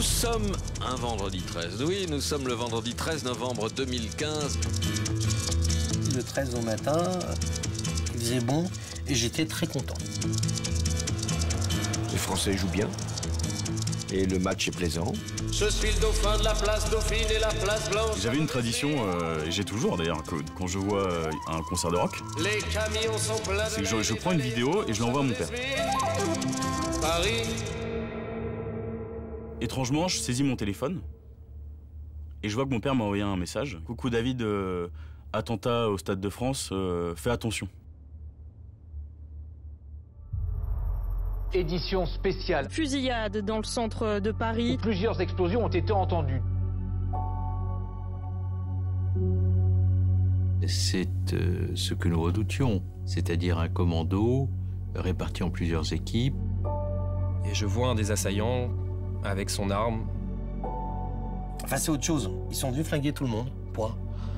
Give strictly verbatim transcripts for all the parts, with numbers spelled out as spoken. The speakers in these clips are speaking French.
sommes un vendredi treize. Oui, nous sommes le vendredi treize novembre deux mille quinze. Le treize au matin, il faisait bon et j'étais très content. Les Français jouent bien et le match est plaisant. Je suis le dauphin de la place Dauphine et la place Blanche. J'avais une tradition, euh, et j'ai toujours d'ailleurs, que quand je vois euh, un concert de rock, les camions sont pleins. C'est que je, je prends une vidéo et je l'envoie à mon père. Paris. Étrangement, je saisis mon téléphone et je vois que mon père m'a envoyé un message. Coucou David, euh, attentat au Stade de France, euh, fais attention. Édition spéciale. Fusillade dans le centre de Paris. Où plusieurs explosions ont été entendues. C'est euh, ce que nous redoutions, c'est-à-dire un commando réparti en plusieurs équipes. Et je vois un des assaillants avec son arme. Enfin, c'est autre chose. Ils sont venus flinguer tout le monde. Point.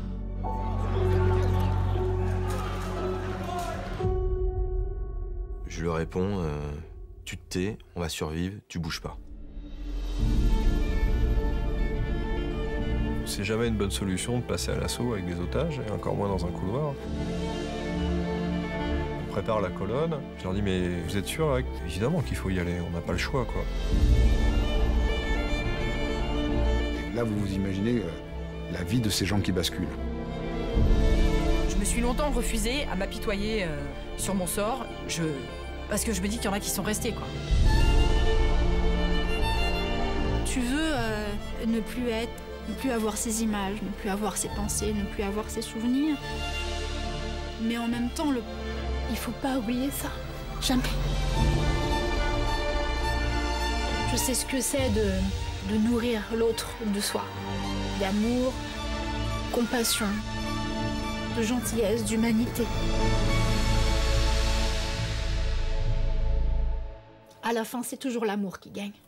Je lui réponds, euh, tu te tais, on va survivre, tu bouges pas. C'est jamais une bonne solution de passer à l'assaut avec des otages, et encore moins dans un couloir. On prépare la colonne, je leur dis, mais vous êtes sûr, là? Évidemment qu'il faut y aller, on n'a pas le choix, quoi. Et là, vous vous imaginez euh, la vie de ces gens qui basculent. Je me suis longtemps refusée à m'apitoyer euh, sur mon sort, je... parce que je me dis qu'il y en a qui sont restés, quoi. Tu veux euh, ne plus être, ne plus avoir ces images, ne plus avoir ces pensées, ne plus avoir ces souvenirs. Mais en même temps, le... il faut pas oublier ça. Jamais. Je sais ce que c'est de, de nourrir l'autre de soi. D'amour, compassion, de gentillesse, d'humanité. À la fin, c'est toujours l'amour qui gagne.